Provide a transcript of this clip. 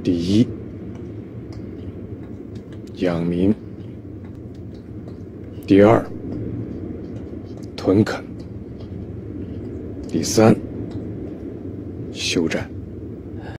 第一，养民；第二，屯垦；第三，休战。